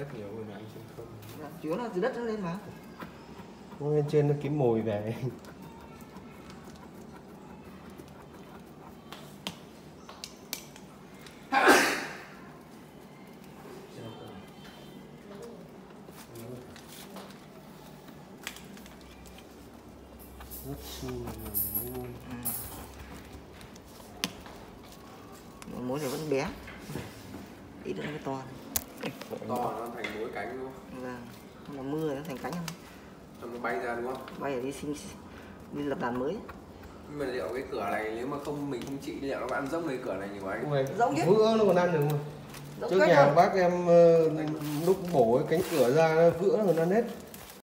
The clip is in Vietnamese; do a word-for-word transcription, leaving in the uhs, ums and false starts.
rất nhiều rồi anh trên không. Chủ yếu là từ đất nó lên mà. Lên trên nó kiếm mồi về. Ừ. Mối này vẫn bé, ít nữa cái to. To nó thành mối cánh đúng không? Vâng, là mưa nó thành cánh không? Cho nó bay ra đúng không? Bay ở đi sinh đi lập đàn mới. Nhưng mà liệu cái cửa này nếu mà không mình không trị liệu nó ăn rỗng cái cửa này nhiều anh? Rỗng chứ. Vữa nó còn ăn được mà. Rỗng Trước nhà bác em lúc bổ cái cánh cửa ra nó vữa nó còn ăn hết.